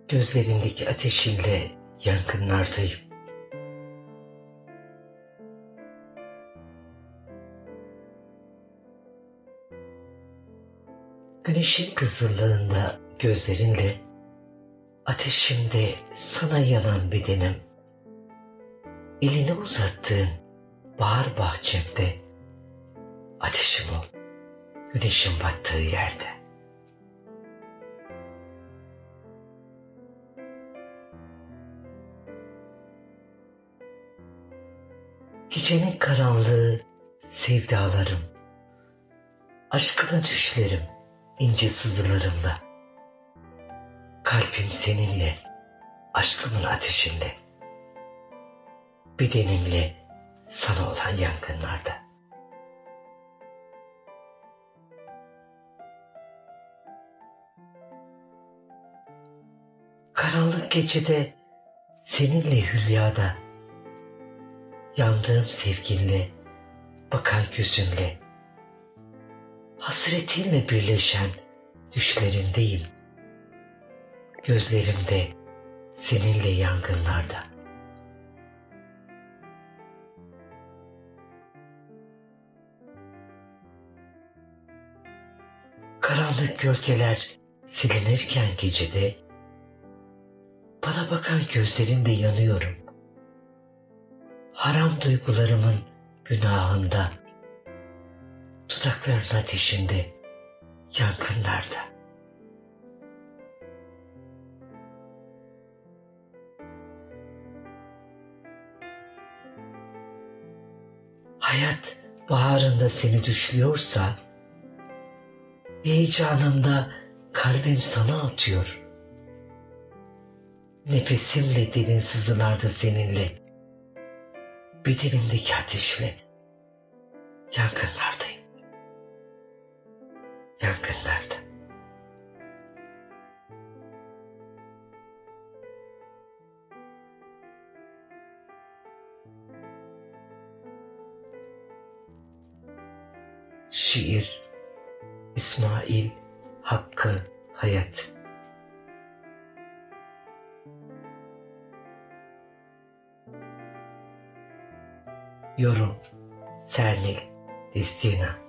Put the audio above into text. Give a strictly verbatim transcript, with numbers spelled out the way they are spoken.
Gözlerindeki ateşinle yangınlardayım. Güneşin kızıllığında gözlerinle, ateşimde sana yanan bedenim. Elini uzattığın bahar bahçemde, ateşim ol, güneşin battığı yerde. Gecenin karanlığı sevdalarım, aşkına düşlerim ince sızılarımla. Kalbim seninle, aşkımın ateşinde, bedenimle sana olan yangınlarda. Karanlık gecede seninle hülyada, yandığım sevginle, bakan gözünle, hasretinle birleşen düşlerindeyim. Gözlerimde seninle yangınlarda. Karanlık gölgeler silinirken gecede, bana bakan gözlerinde yanıyorum. Haram duygularımın günahında, dudakların ateşinde, yangınlarda. Hayat baharında seni düşlüyorsa, heyecanında kalbim sana atıyor. Nefesimle derin sızılarda seninle, bedenimdeki ateşle, yangınlardayım. Yangınlarda. Şiir İsmail Hakkı Hayat. Yorum Sernil Destina.